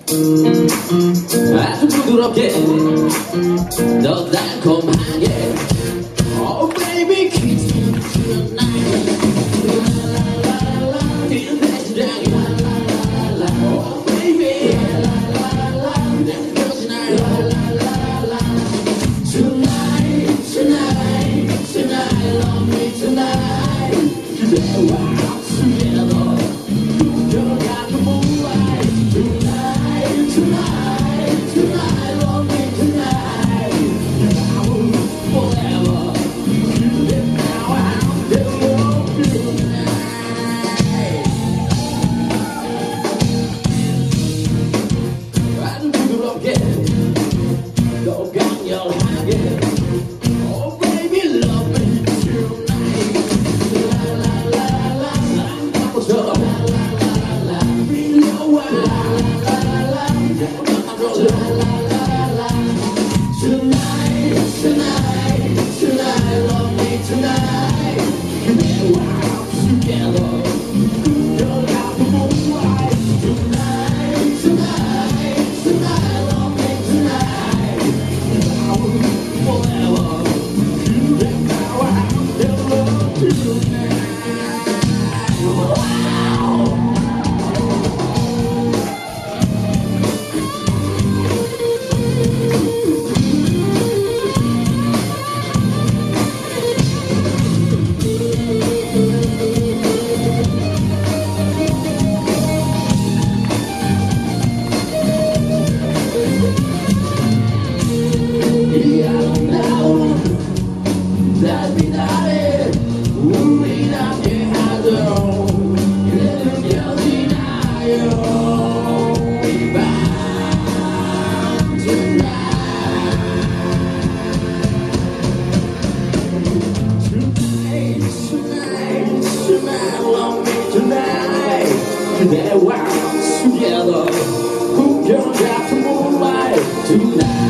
아주 부드럽게 더 달콤하게 Oh baby kiss me tonight 이런 대시장이 Oh baby 그대는 것이 날 Tonight tonight tonight love me tonight 그대와 together 꿈겨가는 moonlight Tonight tonight tonight love me tonight I will forever 그대 나와 함께 love you tonight 아주 부드럽게 더 강렬하게 Oh baby love me tonight La la la la 사랑 바꿔줘 La la la la 밀려와 La la la la La la la la Tonight tonight tonight love me tonight 그대와 together 꿈겨가는 moonlight Tonight tonight tonight love me tonight I will forever 그대 나와 함께 love you tonight 이 아름다운 달빛아래 우리 함께하도록 그대 느껴지나요 이 밤 Tonight tonight tonight love me tonight 그대와 together 꿈결 같은 moonlight Tonight